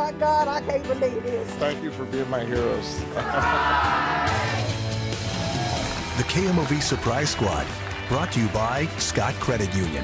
my God, I can't believe this. Thank you for being my heroes. The KMOV Surprise Squad, brought to you by Scott Credit Union.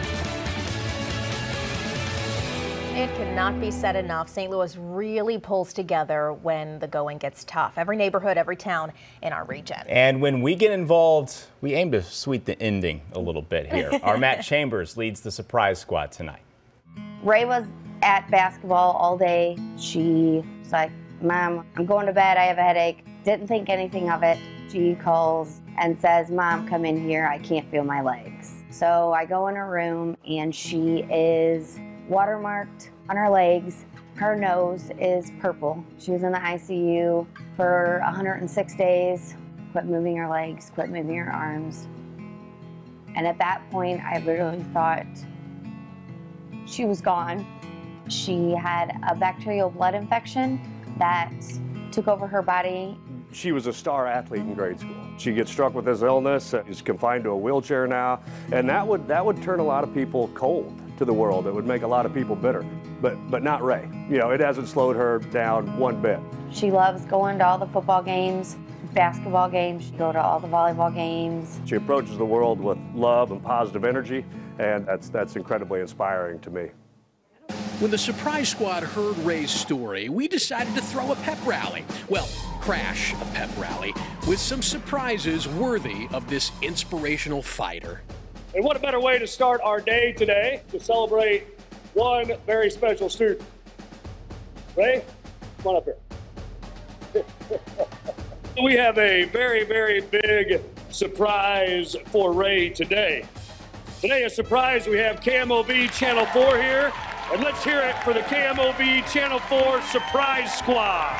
It cannot be said enough. St. Louis really pulls together when the going gets tough. Every neighborhood, every town in our region. And when we get involved, we aim to sweeten the ending a little bit here. Our Matt Chambers leads the Surprise Squad tonight. Ray was at basketball all day. She was like, Mom, I'm going to bed. I have a headache. Didn't think anything of it. She calls and says, Mom, come in here. I can't feel my legs. So I go in her room and she is watermarked on her legs. Her nose is purple. She was in the ICU for 106 days. Quit moving her legs, quit moving her arms. And at that point, I literally thought she was gone. She had a bacterial blood infection that took over her body. She was a star athlete in grade school. She gets struck with this illness, is confined to a wheelchair now, and that would turn a lot of people cold to the world. It would make a lot of people bitter, but not Ray. You know, it hasn't slowed her down one bit. She loves going to all the football games, basketball games. She go to all the volleyball games. She approaches the world with love and positive energy, and that's incredibly inspiring to me. When the Surprise Squad heard Ray's story, we decided to throw a pep rally. Well, crash a pep rally with some surprises worthy of this inspirational fighter. And what a better way to start our day today to celebrate one very special student. Ray, come on up here. We have a very, very big surprise for Ray today. Today, a surprise, we have KMOV Channel 4 here. And let's hear it for the KMOV Channel 4 Surprise Squad.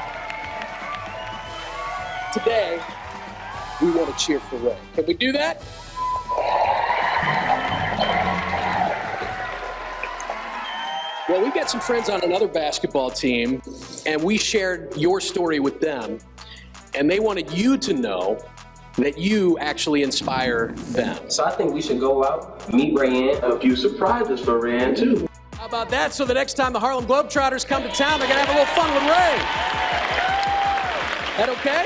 Today, we want to cheer for Ray. Can we do that? Well, we've got some friends on another basketball team, and we shared your story with them, and they wanted you to know that you actually inspire them. So I think we should go out, meet Rayanne, a few surprises for Rayanne too. How about that? So the next time the Harlem Globetrotters come to town, they're gonna have a little fun with Ray. That okay?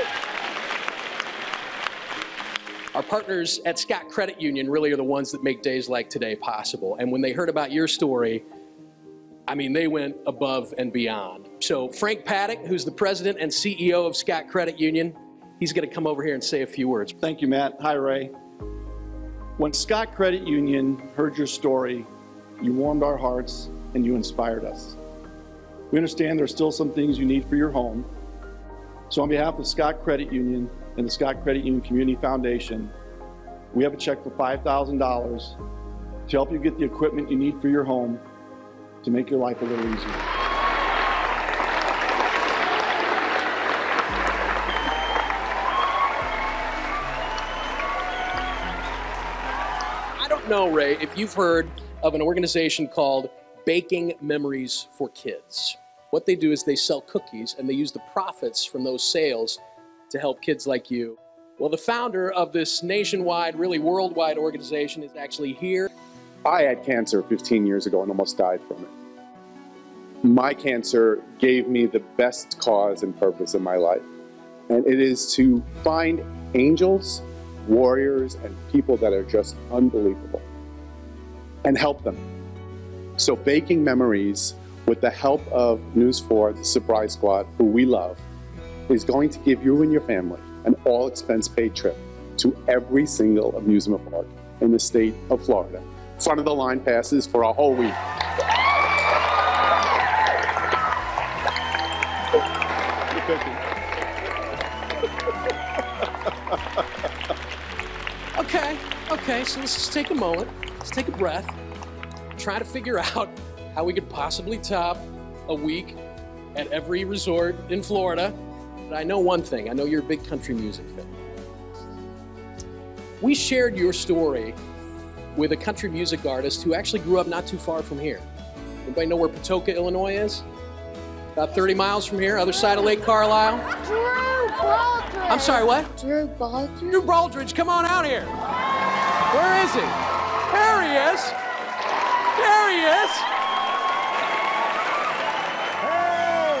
Our partners at Scott Credit Union really are the ones that make days like today possible. And when they heard about your story, I mean, they went above and beyond. So Frank Paddock, who's the president and CEO of Scott Credit Union, he's gonna come over here and say a few words. Thank you, Matt. Hi, Ray. When Scott Credit Union heard your story, you warmed our hearts and you inspired us. We understand there's still some things you need for your home. So on behalf of Scott Credit Union and the Scott Credit Union Community Foundation, we have a check for $5,000 to help you get the equipment you need for your home to make your life a little easier. I don't know, Ray, if you've heard of an organization called Baking Memories for Kids. What they do is they sell cookies and they use the profits from those sales to help kids like you. Well, the founder of this nationwide, really worldwide organization is actually here. I had cancer 15 years ago and almost died from it. My cancer gave me the best cause and purpose in my life. And it is to find angels, warriors, and people that are just unbelievable and help them. So Baking Memories, with the help of News 4, the Surprise Squad, who we love, is going to give you and your family an all-expense-paid trip to every single amusement park in the state of Florida. Front of the line passes for a whole week. Okay, so let's just take a moment. Let's take a breath. Try to figure out how we could possibly top a week at every resort in Florida. But I know one thing. I know you're a big country music fan. We shared your story with a country music artist who actually grew up not too far from here. Anybody know where Patoka, Illinois is? About 30 miles from here, other side of Lake Carlisle. Drew Baldridge. I'm sorry, what? Drew Baldridge. Drew Baldridge, come on out here. Where is he? There he is. There he is. Hey!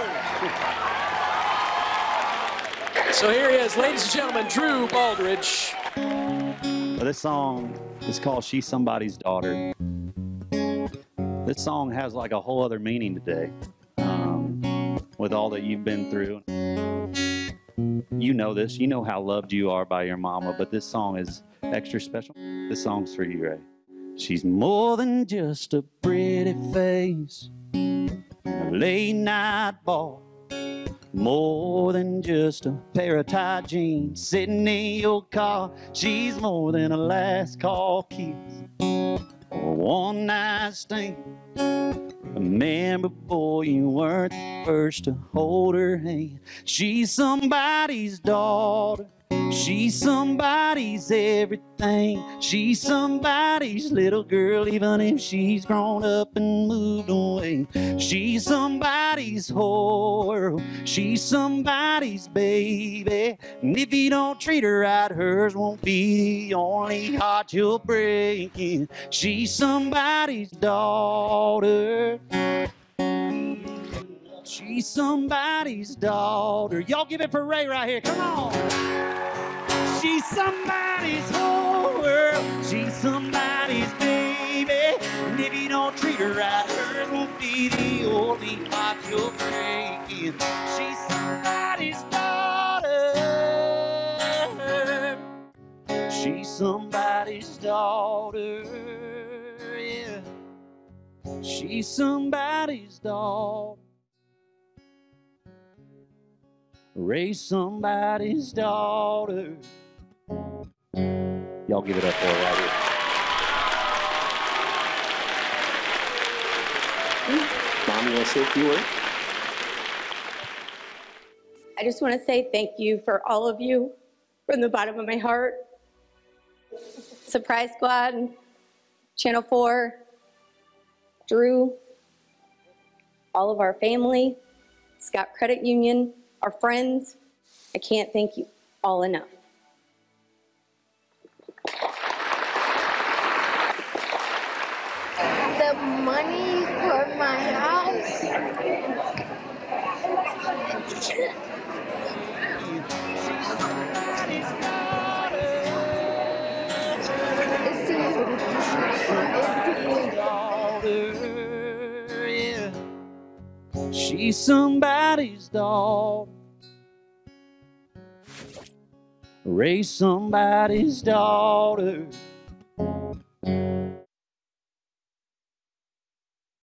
So here he is, ladies and gentlemen, Drew Baldridge. Well, this song is called She's Somebody's Daughter. This song has like a whole other meaning today, with all that you've been through. You know this, you know how loved you are by your mama, but this song is extra special. This song's for you, Ray. She's more than just a pretty face, a late night ball, more than just a pair of tight jeans sitting in your car. She's more than a last call kiss or a one night stand. Remember, boy, you weren't the first to hold her hand. She's somebody's daughter. She's somebody's everything. She's somebody's little girl, even if she's grown up and moved away. She's somebody's whore. She's somebody's baby. And if you don't treat her right, hers won't be the only heart you'll break in. She's somebody's daughter. She's somebody's daughter. Y'all give it for Ray right here. Come on. She's somebody's whole world. She's somebody's baby. And if you don't treat her right, hers won't be the only heart you'll break in. She's somebody's daughter. She's somebody's daughter. Yeah. She's somebody's daughter. Raise somebody's daughter. Y'all give it up for her right here. Mom, you want to say a few words? I just want to say thank you for all of you from the bottom of my heart. Surprise Squad, Channel 4, Drew, all of our family, Scott Credit Union, our friends. I can't thank you all enough. The money for my house. She's somebody's daughter. Raise somebody's daughter.